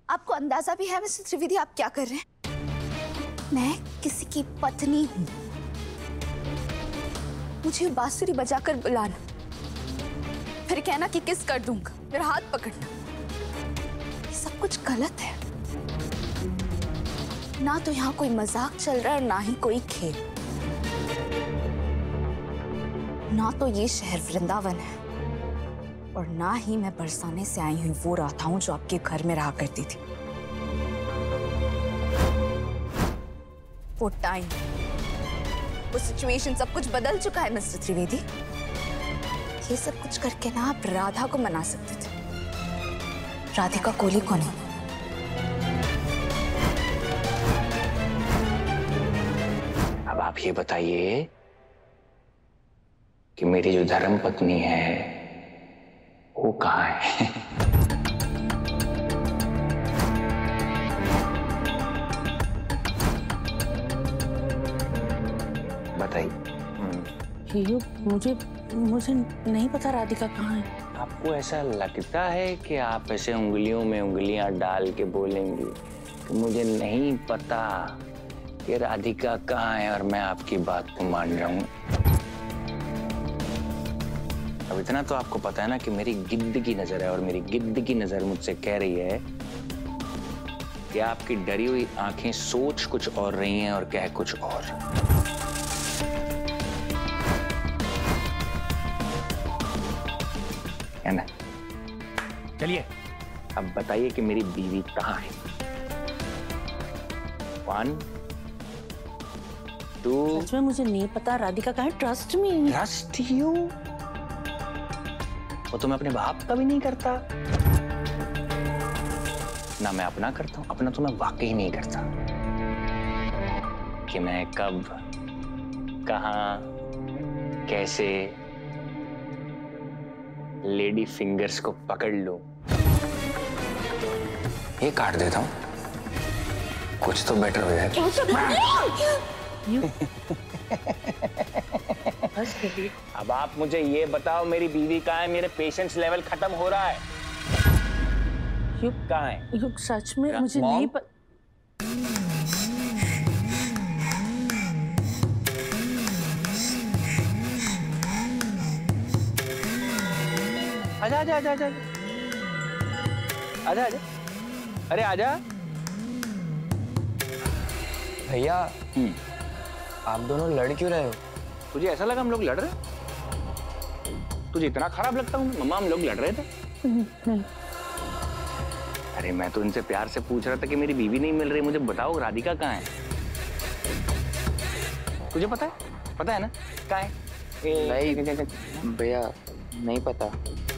आपको अंदाजा भी है मिस्टर त्रिवेदी आप क्या कर रहे हैं? मैं किसी की पत्नी हूं। मुझे बांसुरी बजाकर बुलाना, फिर कहना कि किस कर दूंगा, मेरा हाथ पकड़ना, ये सब कुछ गलत है। ना तो यहाँ कोई मजाक चल रहा है और ना ही कोई खेल। ना तो ये शहर वृंदावन है और ना ही मैं बरसाने से आई हुई वो राधा हूं जो आपके घर में रहा करती थी। वो टाइम, वो सिचुएशन, सब कुछ बदल चुका है मिस्टर त्रिवेदी। ये सब कुछ करके ना आप राधा को मना सकते थे, राधिका कोहली को नहीं। अब आप ये बताइए कि मेरी जो धर्म पत्नी है वो कहाँ है? बताइए। मुझे नहीं पता राधिका कहाँ है। आपको ऐसा लगता है कि आप ऐसे उंगलियों में उंगलियां डाल के बोलेंगे कि मुझे नहीं पता कि राधिका कहाँ है और मैं आपकी बात को मान रहा हूँ? अब इतना तो आपको पता है ना कि मेरी गिद्ध की नजर है और मेरी गिद्ध की नजर मुझसे कह रही है कि आपकी डरी हुई आंखें सोच कुछ और रही हैं और कह कुछ और। है ना? चलिए अब बताइए कि मेरी बीवी कहाँ है? 1 2 सच में मुझे नहीं पता राधिका कहाँ है। Trust me. Trust you? वो तो मैं अपने बाप का भी नहीं करता ना मैं अपना करता हूं। अपना तो मैं वाकई नहीं करता कि मैं कब, कहां, कैसे लेडी फिंगर्स को पकड़ लूं। ये काट देता हूं, कुछ तो बेटर हो जाए। अब आप मुझे ये बताओ मेरी बीवी कहाँ है? मेरे पेशेंस लेवल खत्म हो रहा है। कहाँ है? युग सच में मुझे नहीं पता। आजा आजा आजा आजा आजा आजा, अरे आजा। भैया आप दोनों लड़ क्यों रहे हो? तुझे ऐसा लगा हम लोग लड़ रहे? तुझे इतना खराब लगता हूँ? मम्मा हम लोग लड़ रहे थे? नहीं। अरे मैं तो इनसे प्यार से पूछ रहा था कि मेरी बीवी नहीं मिल रही, मुझे बताओ राधिका कहाँ है? तुझे पता है? पता है ना कहाँ है? नहीं भैया नहीं पता।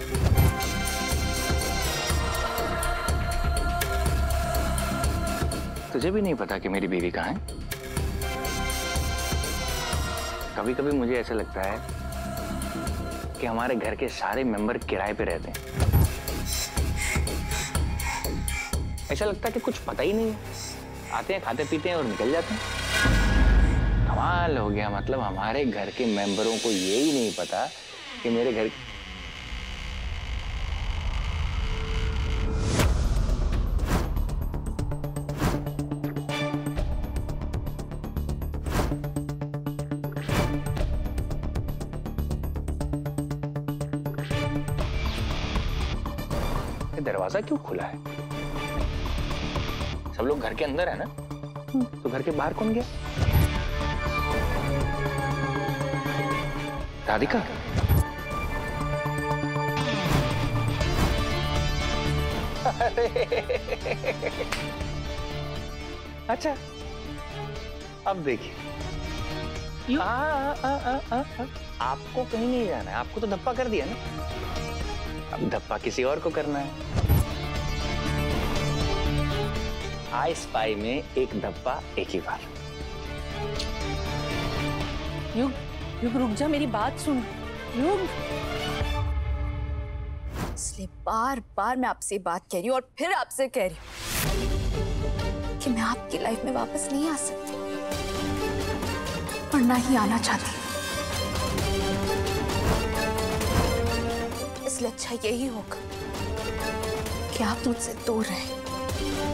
तुझे भी नहीं पता कि मेरी बीवी कहाँ है? कभी कभी मुझे ऐसा लगता है कि हमारे घर के सारे मेंबर किराए पे रहते हैं। ऐसा लगता है कि कुछ पता ही नहीं है, आते हैं खाते पीते हैं और निकल जाते हैं। कमाल हो गया, मतलब हमारे घर के मेंबरों को ये ही नहीं पता कि मेरे घर दरवाजा क्यों खुला है? सब लोग घर के अंदर है ना, तो घर के बाहर कौन गया? राधिका? अच्छा अब देखिए, आपको कहीं नहीं जाना है, आपको तो धप्पा कर दिया ना, अब धप्पा किसी और को करना है। आई स्पाई में एक धप्पा एक ही बार। युग रुक जा, मेरी बात सुन। युग, इसलिए बार बार मैं आपसे बात कह रही हूँ और फिर आपसे कह रही हूँ कि मैं आपकी लाइफ में वापस नहीं आ सकती और ना ही आना चाहती। इसलिए अच्छा यही होगा कि आप मुझसे दूर रहें।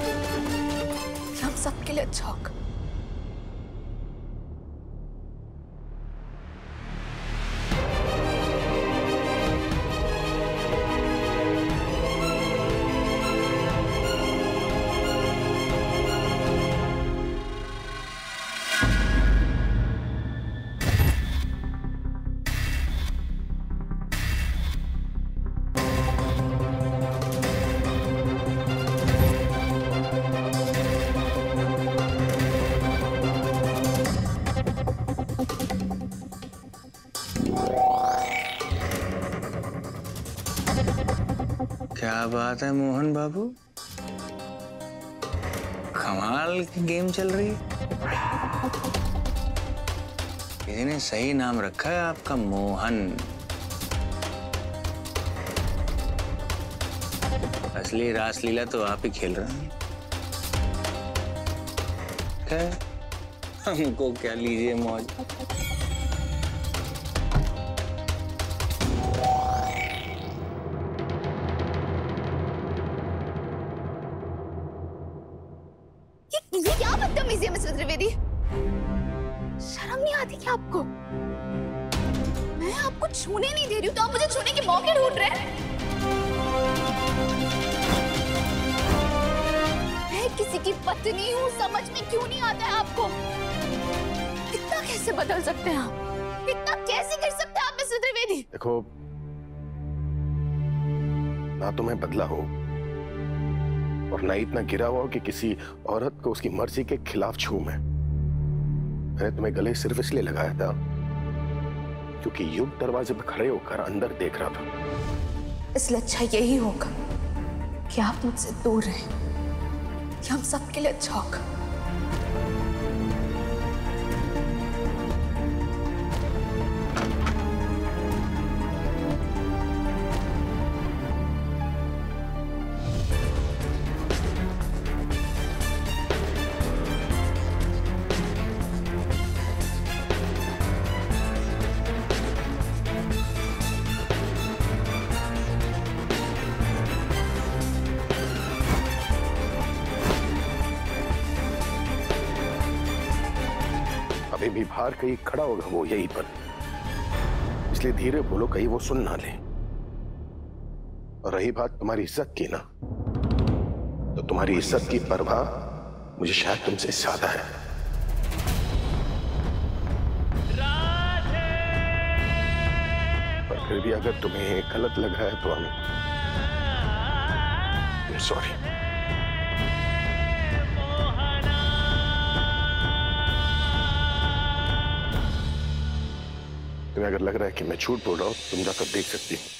सबके लिए अच्छा होगा। क्या बात है मोहन बाबू, कमाल की गेम चल रही है। किसी ने सही नाम रखा है आपका, मोहन। असली रासलीला तो आप ही खेल रहे हैं। खैर, हमको क्या, लीजिए मौज। ये क्या बदतमीजी है मिस्टर त्रिवेदी? शर्म नहीं आती क्या आपको? मैं आपको छूने नहीं दे रही हूँ तो आप मुझे छूने के मौके ढूंढ रहे हैं। मैं किसी की पत्नी हूँ, समझ में क्यों नहीं आता है आपको? इतना कैसे बदल सकते हैं आप? इतना कैसे कर सकते हैं आप मिस्टर त्रिवेदी? देखो, ना तो मैं बदला हूं और ना इतना गिरा हुआ कि किसी औरत को उसकी मर्जी के खिलाफ छू मैंने तुम्हें गले सिर्फ इसलिए लगाया था क्योंकि युग दरवाजे पर खड़े होकर अंदर देख रहा था। इसलिए अच्छा यही होगा कि आप मुझसे दूर रहें, कि हम सबके लिए अच्छा होगा। अभी भी बाहर कहीं खड़ा होगा वो यहीं पर, इसलिए धीरे बोलो कहीं वो सुन ना ले। और रही बात तुम्हारी इज्जत की ना, तो तुम्हारी इज्जत की परवाह मुझे शायद तुमसे ज्यादा है। पर फिर भी अगर तुम्हें गलत लग रहा है तो I'm sorry। तुम्हें अगर लग रहा है कि मैं झूठ बोल रहा हूं, तुम जाकर देख सकती हो।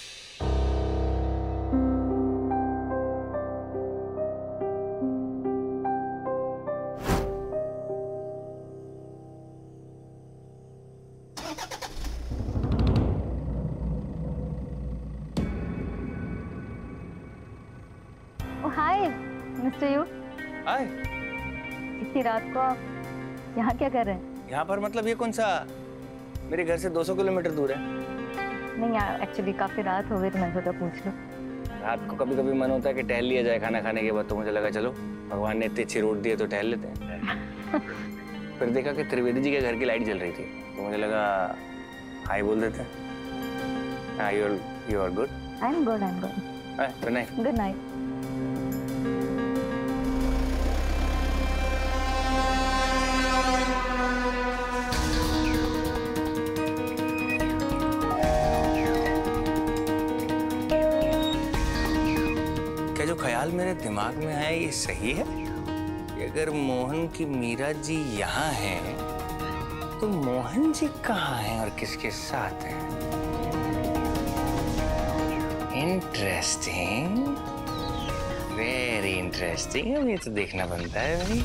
Hi mister you. हाय। इतनी रात को आप यहाँ क्या कर रहे हैं? यहाँ पर मतलब ये कौन सा, मेरे घर से 200 किलोमीटर दूर है। नहीं यार, एक्चुअली काफी रात हो गई तो मैंने सोचा पूछ लूं। रात को कभी कभी मन होता है कि टहल लिया जाए खाना खाने के बाद, तो मुझे लगा चलो भगवान ने इतनी अच्छी रोड दी है तो टहल लेते हैं। फिर देखा कि त्रिवेदी जी के घर की लाइट जल रही थी तो मुझे लगा हाय बोल देते हैं। हाँ, you are good. I am good, I am good. Good night. Good night. क्या जो ख्याल मेरे दिमाग में आया ये सही है कि अगर मोहन की मीरा जी यहाँ हैं तो मोहन जी कहाँ हैं और किसके साथ हैं? Interesting, very interesting. अब ये तो देखना बनता है भाई।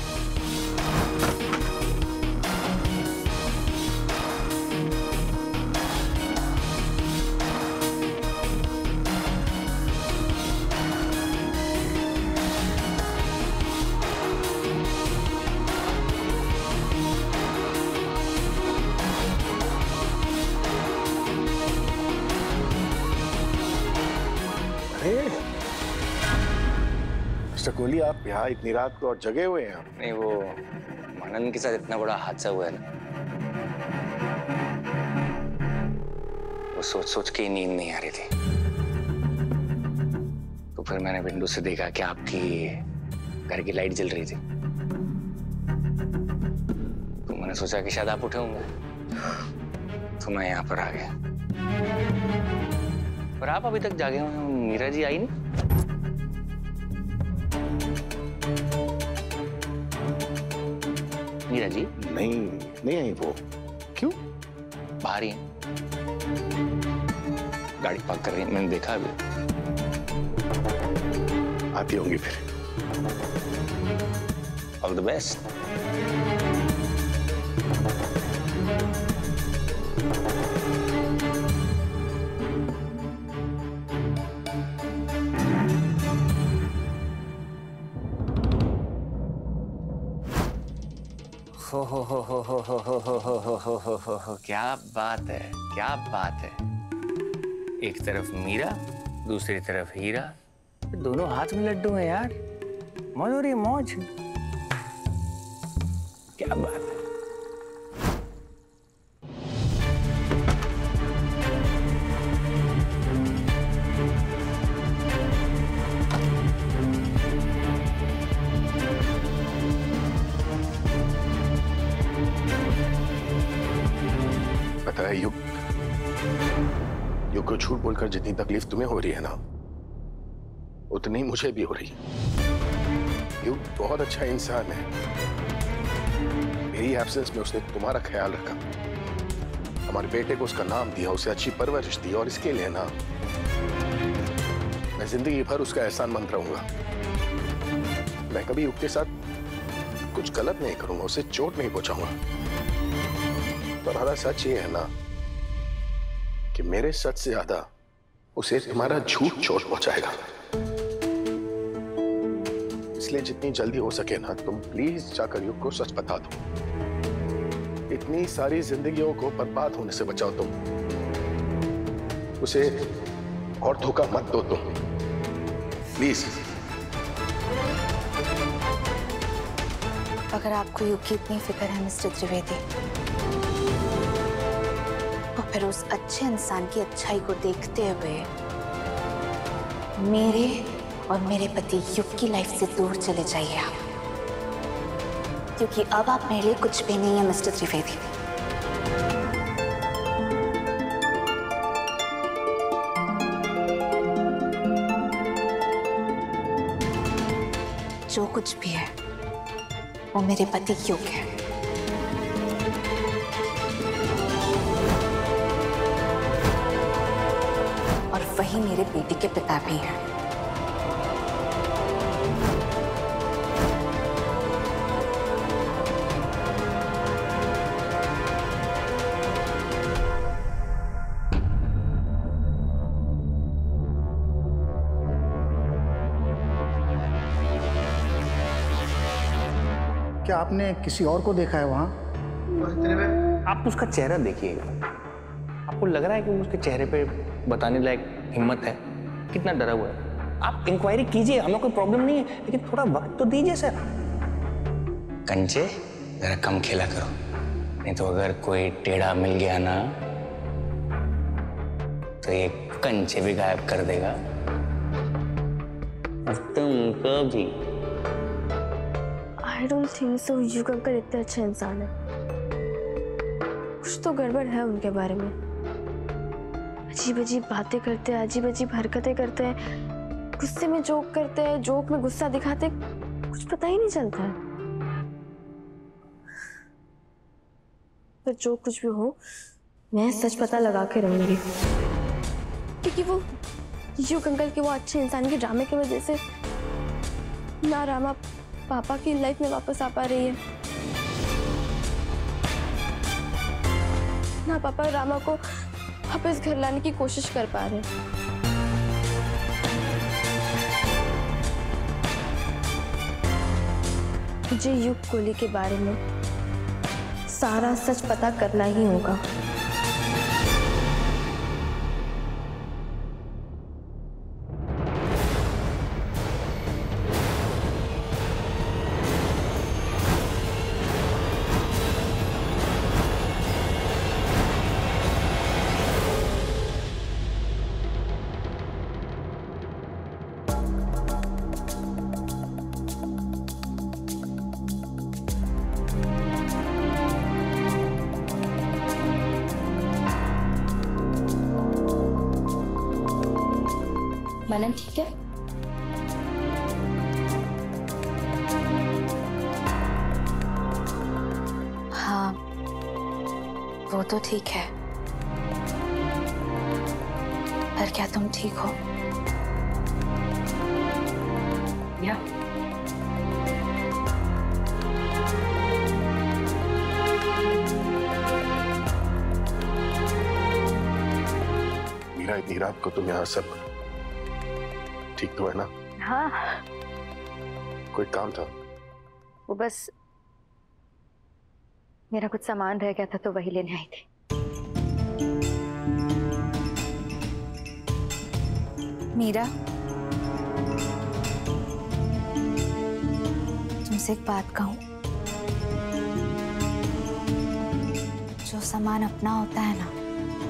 कोहली, आप यहाँ इतनी रात को और जगे हुए हैं? नहीं, वो मनन के साथ इतना बड़ा हादसा हुआ है ना, वो सोच सोच के ही नींद नहीं आ रही थी। तो फिर मैंने विंडो से देखा कि आपकी घर की लाइट जल रही थी, तो मैंने सोचा कि शायद आप उठे होंगे, तो मैं यहाँ पर आ गया। पर आप अभी तक जागे हुए हैं, मीरा जी आई नहीं? मीरा जी नहीं आई वो। क्यों? बाहर ही हैं, गाड़ी पार्क कर रही है, मैंने देखा अभी। आती होंगी फिर। All the best. हो, क्या बात है, क्या बात है। एक तरफ मीरा, दूसरी तरफ हीरा, दोनों हाथ में लड्डू हैं यार। मौज हो रही है, मौज। क्या बात है। पता है युग को झूठ बोलकर जितनी तकलीफ तुम्हें हो रही है ना, उतनी मुझे भी हो रही है। युग बहुत अच्छा इंसान है। मेरी एब्सेंस में उसने तुम्हारा ख्याल रखा, हमारे बेटे को उसका नाम दिया, उसे अच्छी परवरिश दी, और इसके लिए ना मैं जिंदगी भर उसका एहसानमंद रहूंगा। मैं कभी युग के साथ कुछ गलत नहीं करूंगा, उसे चोट नहीं पहुंचाऊंगा। पर हमारा सच ये है ना कि मेरे सच से ज्यादा उसे तुम्हारा झूठ चोट पहुंचाएगा। इसलिए जितनी जल्दी हो सके ना, तुम प्लीज जाकर युग को सच बता दो। इतनी सारी जिंदगियों को बर्बाद होने से बचाओ तुम। उसे और धोखा मत दो तुम, प्लीज। अगर आपको युग की इतनी फिक्र है मिस्टर त्रिवेदी, तो फिर उस अच्छे इंसान की अच्छाई को देखते हुए मेरे और मेरे पति युग की लाइफ से दूर चले जाइए आप, क्योंकि अब आप मेरे लिए कुछ भी नहीं है मिस्टर त्रिवेदी। जो कुछ भी है वो मेरे पति युग है। और वही मेरे बेटे के पिता भी हैं। क्या आपने किसी और को देखा है वहाँ? आप उसका चेहरा देखिएगा, आपको लग रहा है कि उसके चेहरे पे बताने लायक हिम्मत है? कितना डरा हुआ है। आप इंक्वायरी कीजिए, हमें कोई प्रॉब्लम नहीं है, लेकिन थोड़ा वक्त तो दीजिए सर। कंचे जरा कम खेला करो, नहीं तो अगर कोई टेढ़ा मिल गया ना तो ये कंचे भी गायब कर देगा और तुमको भी। I don't think so. Yug uncle इतने अच्छे इंसान है। कुछ तो गड़बड़ है उनके बारे में। अजीब अजीब बातें करते हैं, अजीब अजीब हरकतें करते हैं, गुस्से में जोक करते हैं, जोक में गुस्सा दिखाते हैं, कुछ पता ही नहीं चलता है। पर जो कुछ भी हो, मैं सच पता लगा के रहूंगी, क्योंकि वो युग अंकल के वो अच्छे इंसान के ड्रामे की वजह से ना रामा पापा की लाइफ में वापस आ पा रही है, ना पापा रामा को वापस घर लाने की कोशिश कर पा रहे हैं। मुझे युग कोहली के बारे में सारा सच पता करना ही होगा। मनन ठीक है? हाँ, वो तो ठीक है। पर क्या तुम ठीक हो? या मीरा, इतनी रात को तुम यहाँ सब ठीक तो है ना? हाँ, कोई काम था? वो बस मेरा कुछ सामान रह गया था तो वही लेने आई थी। मीरा, तुमसे एक बात कहूं? जो सामान अपना होता है ना,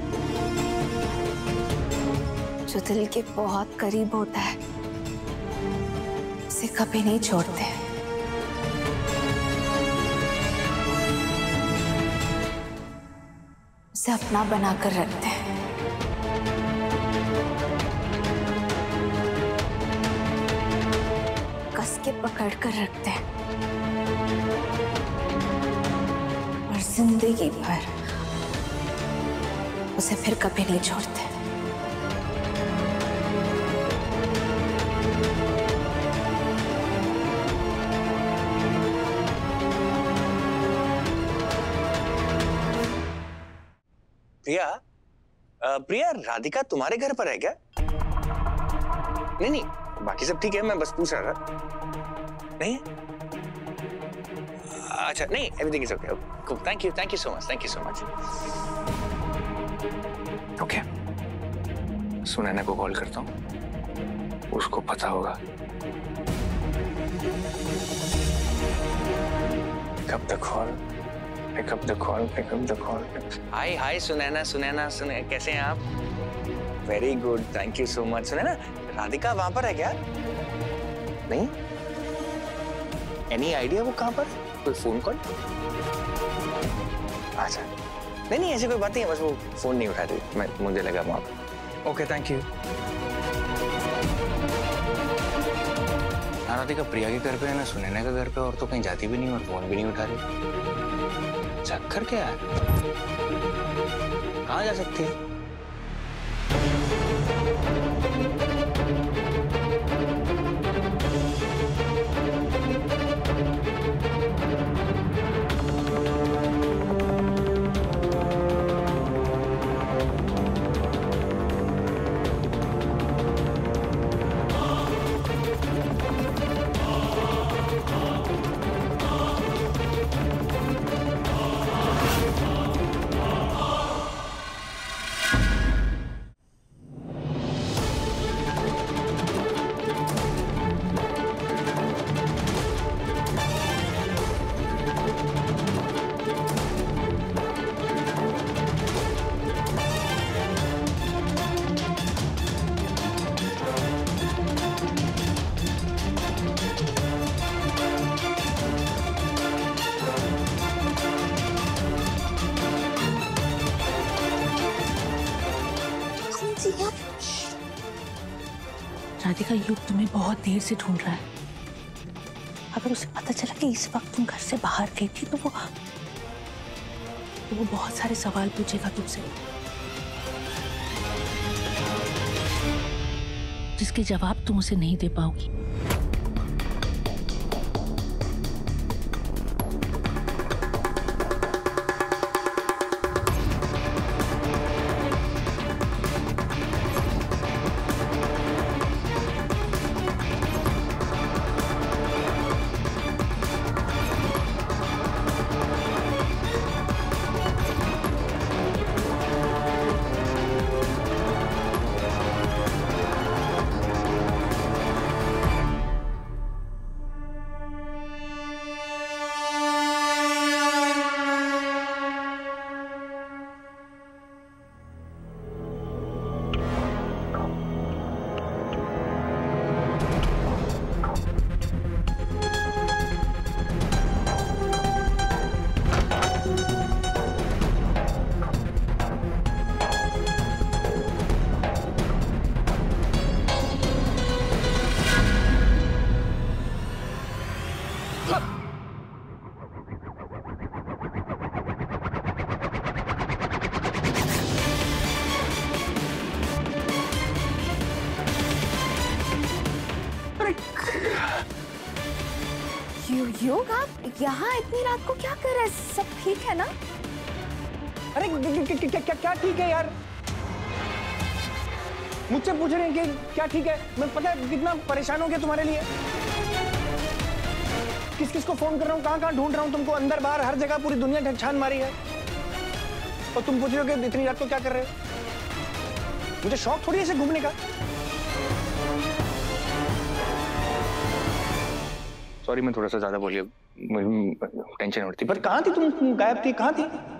जो दिल के बहुत करीब होता है, उसे कभी नहीं छोड़ते। उसे अपना बनाकर रखते हैं। कस के पकड़ कर रखते हैं और जिंदगी भर उसे फिर कभी नहीं छोड़ते। प्रिया, प्रिया, राधिका तुम्हारे घर पर है क्या? नहीं नहीं, बाकी सब ठीक है, मैं बस पूछ रहा था। नहीं? अच्छा, नहीं, everything is okay. Thank you so much. Okay, Sunaina को कॉल करता हूँ, उसको पता होगा। कब तक call? Pick up the call. Hi, Sunaina, कैसे हैं आप? Very good, thank you so much. Sunaina, Radhika वहां पर है क्या? नहीं? Any idea वो कहां पर? कोई फोन कॉल? अच्छा, नहीं, ऐसी कोई बात नहीं है, बस वो फोन नहीं उठा रही, मुझे लगा वहां पर। Okay, thank you. Radhika Priya के घर पे है ना, सुनैना के घर पे, और तो कहीं जाती भी नहीं और फोन भी नहीं उठा रही। चक्कर क्या है? कहाँ जा सकती है? राधिका, युग तुम्हें बहुत देर से ढूंढ रहा है। अगर उसे पता चला कि इस वक्त तुम घर से बाहर गई थी तो वो बहुत सारे सवाल पूछेगा तुमसे, जिसके जवाब तुम उसे नहीं दे पाओगी। युग, आप यहाँ इतनी रात को क्या कर रहे हैं? सब ठीक है ना? अरे क्या ठीक है यार? मुझसे पूछ रहे हैं कि क्या ठीक है? मैं पता है कितना परेशान हो गया तुम्हारे लिए। किस किस को फोन कर रहा हूँ, कहाँ ढूंढ रहा हूँ तुमको, अंदर बाहर हर जगह पूरी दुनिया छान मारी है, और तुम पूछ रहे हो कि इतनी रात को क्या कर रहे हो? मुझे शौक थोड़ी ऐसे घूमने का। सॉरी, मैं थोड़ा सा ज्यादा बोलिए, टेंशन होती। पर कहाँ थी तुम? गायब थी, कहाँ थी?